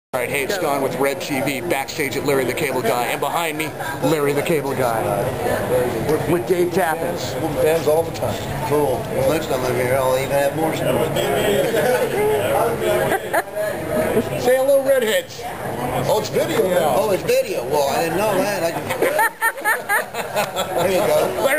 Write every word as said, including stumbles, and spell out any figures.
All right, hey, it's Don with Red T V, backstage at Larry the Cable Guy, and behind me, Larry the Cable Guy. We're with Dave Tappan. Fans all the time. Cool. Well, next time I'm here, I'll even have more snow. Say hello, redheads. Oh, it's video now. Oh, it's video. Well, I didn't know that. I can... There you go. Larry